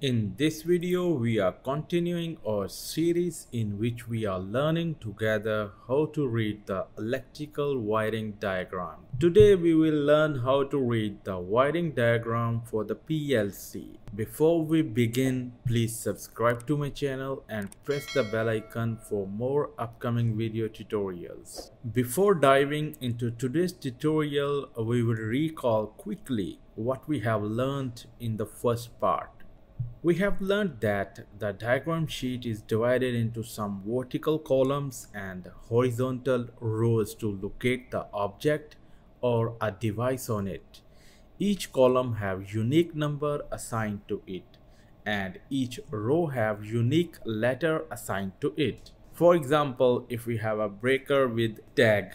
In this video, we are continuing our series in which we are learning together how to read the electrical wiring diagram. Today, we will learn how to read the wiring diagram for the PLC. Before we begin, please subscribe to my channel and press the bell icon for more upcoming video tutorials. Before diving into today's tutorial, we will recall quickly what we have learned in the first part. We have learned that the diagram sheet is divided into some vertical columns and horizontal rows to locate the object or a device on it. Each column have unique number assigned to it, and each row have unique letter assigned to it. For example, if we have a breaker with tag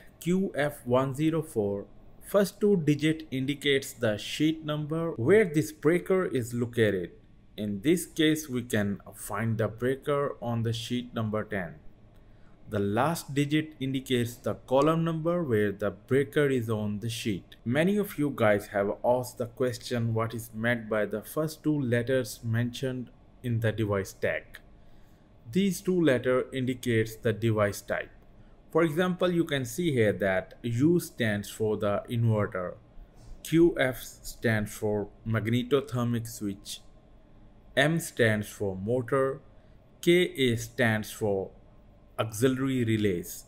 QF104, first two digit indicates the sheet number where this breaker is located. In this case, we can find the breaker on the sheet number 10. The last digit indicates the column number where the breaker is on the sheet. Many of you guys have asked the question what is meant by the first two letters mentioned in the device tag. These two letters indicates the device type. For example, you can see here that U stands for the inverter, QF stands for magnetothermic switch, M stands for motor, KA stands for auxiliary relays,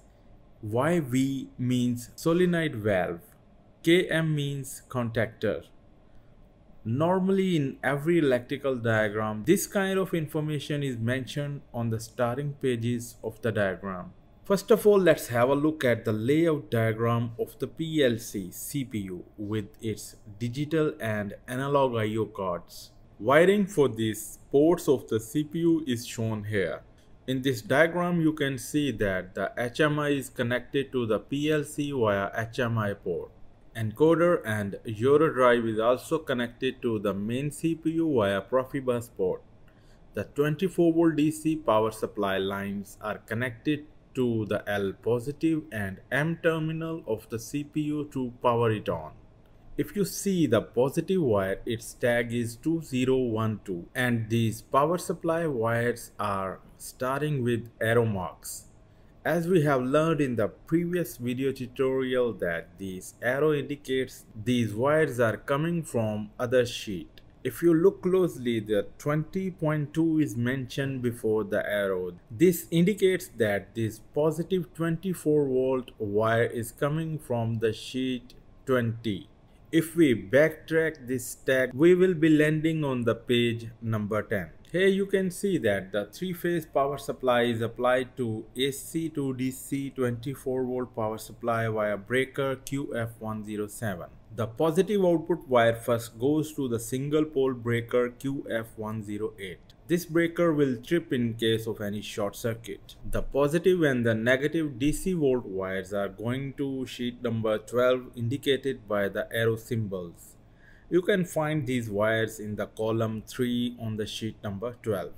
YV means solenoid valve, KM means contactor. Normally in every electrical diagram, this kind of information is mentioned on the starting pages of the diagram. First of all, let's have a look at the layout diagram of the PLC CPU with its digital and analog I/O cards. Wiring for these ports of the CPU is shown here. In this diagram, you can see that the HMI is connected to the PLC via HMI port. Encoder and Eurodrive is also connected to the main CPU via Profibus port. The 24V DC power supply lines are connected to the L positive and M terminal of the CPU to power it on. If you see the positive wire, its tag is 2012, and these power supply wires are starting with arrow marks. As we have learned in the previous video tutorial that this arrow indicates these wires are coming from other sheet. If you look closely, the 20.2 is mentioned before the arrow. This indicates that this positive 24V wire is coming from the sheet 20. If we backtrack this tag, we will be landing on the page number 10. Here you can see that the three-phase power supply is applied to AC to DC 24V power supply via breaker QF107. The positive output wire first goes to the single pole breaker QF108. This breaker will trip in case of any short circuit. The positive and the negative DC volt wires are going to sheet number 12 indicated by the arrow symbols. You can find these wires in the column 3 on the sheet number 12.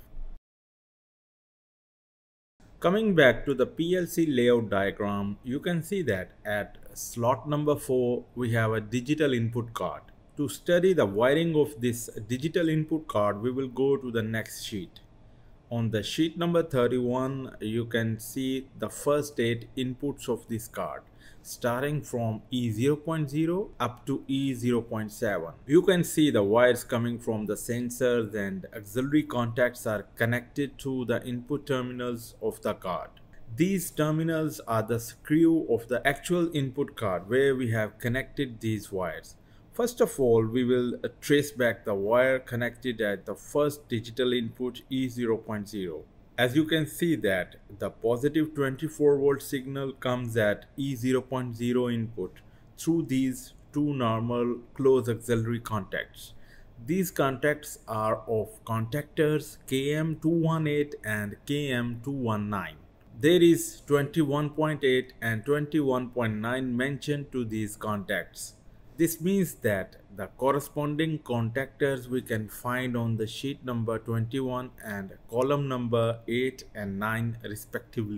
Coming back to the PLC layout diagram, you can see that at slot number 4 we have a digital input card. To study the wiring of this digital input card, we will go to the next sheet. On the sheet number 31, you can see the first 8 inputs of this card, starting from E0.0 up to E0.7. You can see the wires coming from the sensors and auxiliary contacts are connected to the input terminals of the card. These terminals are the screw of the actual input card where we have connected these wires. First of all, we will trace back the wire connected at the first digital input E0.0. As you can see that the positive 24V signal comes at E0.0 input through these two normal close auxiliary contacts. These contacts are of contactors KM218 and KM219. There is 21.8 and 21.9 mentioned to these contacts. This means that the corresponding contactors we can find on the sheet number 21 and column number 8 and 9 respectively.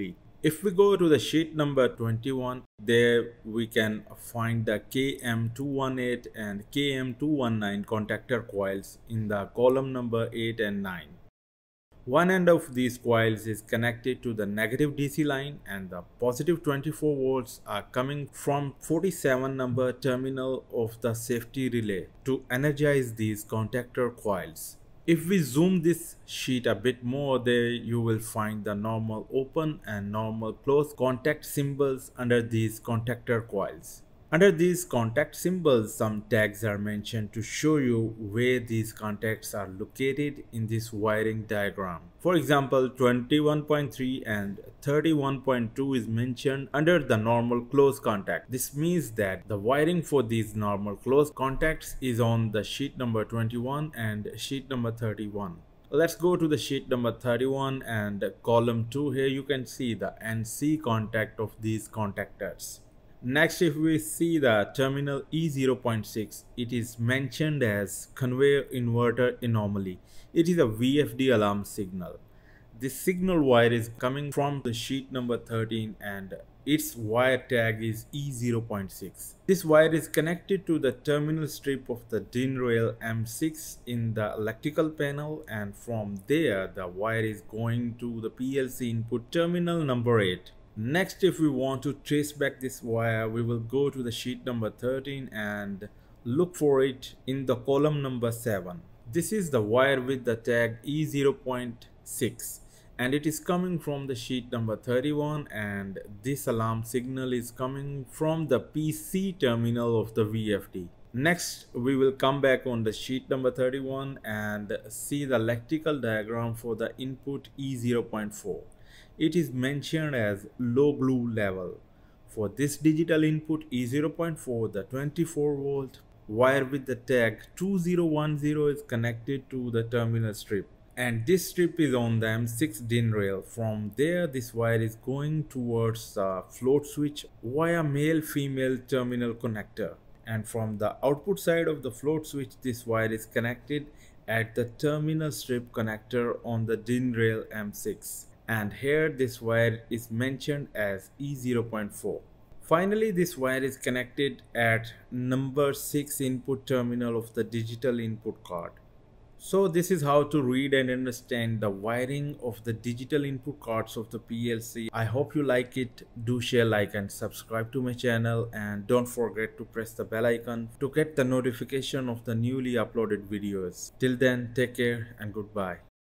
If we go to the sheet number 21, there we can find the KM218 and KM219 contactor coils in the column number 8 and 9. One end of these coils is connected to the negative DC line and the positive 24 volts are coming from 47 number terminal of the safety relay to energize these contactor coils. If we zoom this sheet a bit more, there you will find the normal open and normal close contact symbols under these contactor coils. Under these contact symbols, some tags are mentioned to show you where these contacts are located in this wiring diagram. For example, 21.3 and 31.2 is mentioned under the normal close contact. This means that the wiring for these normal close contacts is on the sheet number 21 and sheet number 31. Let's go to the sheet number 31 and column 2. Here you can see the NC contact of these contactors. Next, if we see the terminal E0.6, it is mentioned as conveyor inverter anomaly. It is a VFD alarm signal. This signal wire is coming from the sheet number 13 and its wire tag is E0.6. This wire is connected to the terminal strip of the DIN rail M6 in the electrical panel, and from there the wire is going to the PLC input terminal number 8. Next, if we want to trace back this wire, we will go to the sheet number 13 and look for it in the column number 7. This is the wire with the tag E0.6 and it is coming from the sheet number 31, and this alarm signal is coming from the PC terminal of the VFD. Next, we will come back on the sheet number 31 and see the electrical diagram for the input E0.4. It is mentioned as low glue level. For this digital input E0.4, the 24 volt wire with the tag 2010 is connected to the terminal strip, and this strip is on the M6 DIN rail. From there, this wire is going towards the float switch via male-female terminal connector, and from the output side of the float switch, this wire is connected at the terminal strip connector on the DIN rail M6. And here this wire is mentioned as E0.4. Finally, this wire is connected at number 6 input terminal of the digital input card. So this is how to read and understand the wiring of the digital input cards of the PLC. I hope you like it. Do share, like and subscribe to my channel, and don't forget to press the bell icon to get the notification of the newly uploaded videos. Till then, take care and goodbye.